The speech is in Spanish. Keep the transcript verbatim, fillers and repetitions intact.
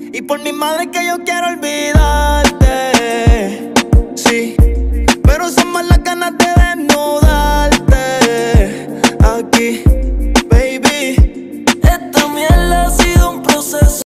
Y por mi madre que yo quiero olvidarte. Sí, pero son más las ganas de desnudarte. Aquí, baby. Esta mierda ha sido un proceso.